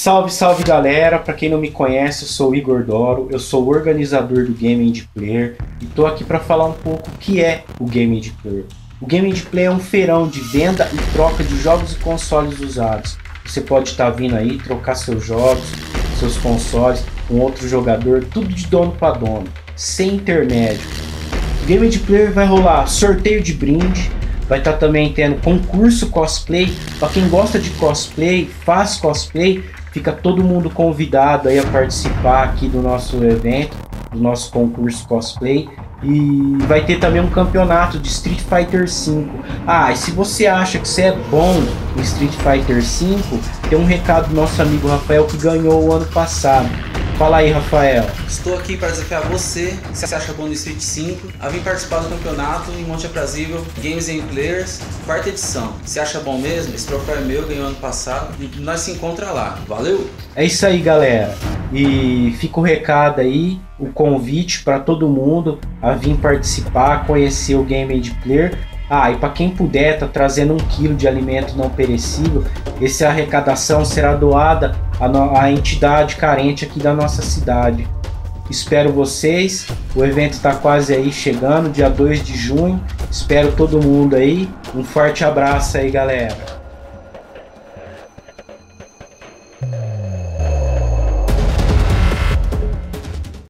Salve, salve galera, para quem não me conhece, eu sou o Igor Doro, eu sou o organizador do Game Indie Player e tô aqui para falar um pouco o que é o Game Indie Player. O Game Indie Player é um feirão de venda e troca de jogos e consoles usados. Você pode estar vindo aí trocar seus jogos, seus consoles com outro jogador, tudo de dono para dono, sem intermédio. O Game Indie Player vai rolar sorteio de brinde. Vai estar também tendo concurso cosplay. Para quem gosta de cosplay, faz cosplay, fica todo mundo convidado aí a participar aqui do nosso evento, do nosso concurso cosplay. E vai ter também um campeonato de Street Fighter V. E se você acha que você é bom em Street Fighter V, tem um recado do nosso amigo Rafael que ganhou o ano passado. Fala aí, Rafael. Estou aqui para desafiar você, que você acha bom no Street 5, a vir participar do campeonato em Monte Aprazível Games and Players, quarta edição. Você acha bom mesmo? Esse troféu é meu, ganhou ano passado e nós se encontra lá. Valeu? É isso aí, galera. E fica o recado aí, o convite para todo mundo a vir participar, conhecer o Game Indie Player. E para quem puder, tá trazendo 1 kg de alimento não perecível. Essa arrecadação será doada à entidade carente aqui da nossa cidade. Espero vocês. O evento está quase aí chegando, dia 2 de junho. Espero todo mundo aí. Um forte abraço aí, galera.